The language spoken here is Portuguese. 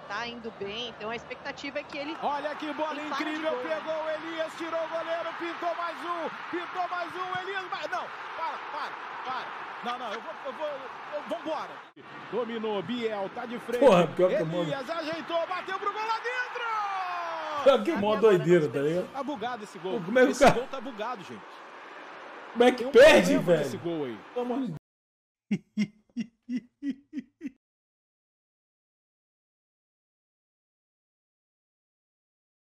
tá indo bem, então a expectativa é que ele... Olha que bola incrível, pegou o Elias, tirou o goleiro, pintou mais um, Elias, mas não, para. Não, eu vou, vambora. Dominou, Biel, tá de frente. Porra, pior que Elias ajeitou, bateu pro gol lá dentro! Pior que mó doideira, tá ligado? Tá bugado esse gol. Como é que esse gol tá bugado, gente. Como é que perde, velho? Esse gol aí. Pelo amor de Deus.